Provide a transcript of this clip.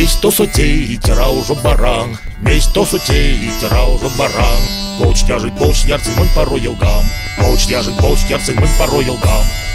Mesto sotei tirau barang, mesto sotei tirau barang. Полч тяжить, полч ярцей, мой порой елгам. Полч тяжить, полч ярцей, мой порой елгам.